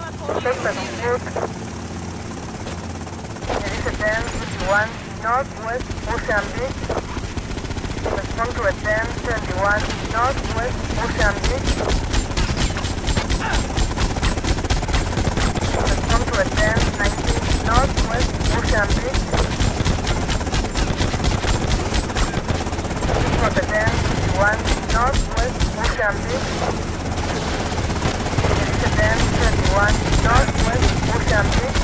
Suspect on foot. There is a 1021 Northwest Ocean Beach. Respond to a 1021 Northwest Ocean Beach. Respond to a 1019 Northwest Ocean Beach. For the 1021 Northwest Ocean Beach. There is a 1021 Northwest Ocean Beach.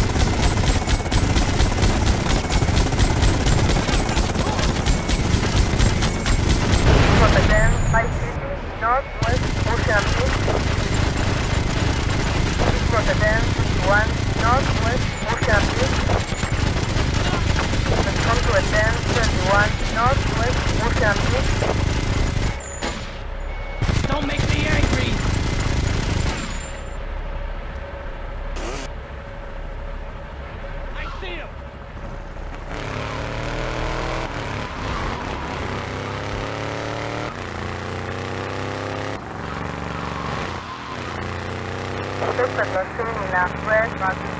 For the 1050 Northwest Ocean Beach. For the 1051 Northwest Ocean Beach. Let's come to a 1031 Northwest Ocean Beach. Don't make me angry! I see him! Suspect was seen in a red buggy.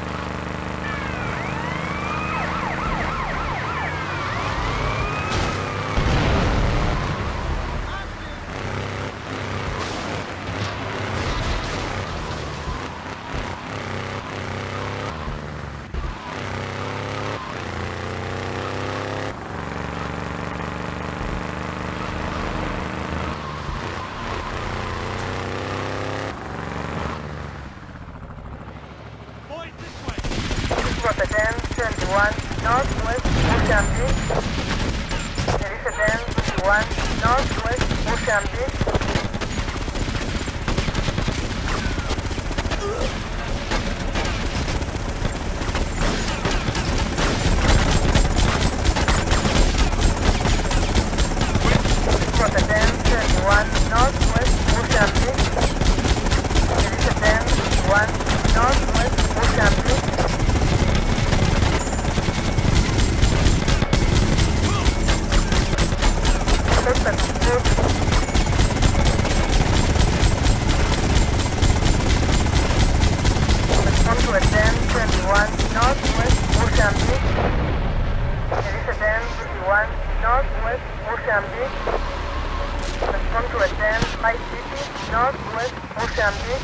For the 1021 Northwest Ocean Beach. There is a 1021 Northwest Ocean Beach. For the 1021 Northwest Ocean Beach. There is a 1021 Northwest Ocean Beach. Suspect on foot. Respond to a 1021 Northwest Ocean Beach. There is a 1051 Northwest Ocean Beach. Respond to a 1050 Northwest Ocean Beach.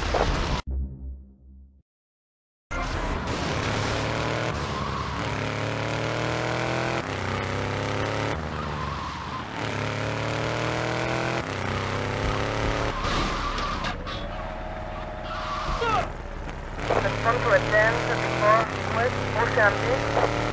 Respond to a 1034 West Ocean Beach.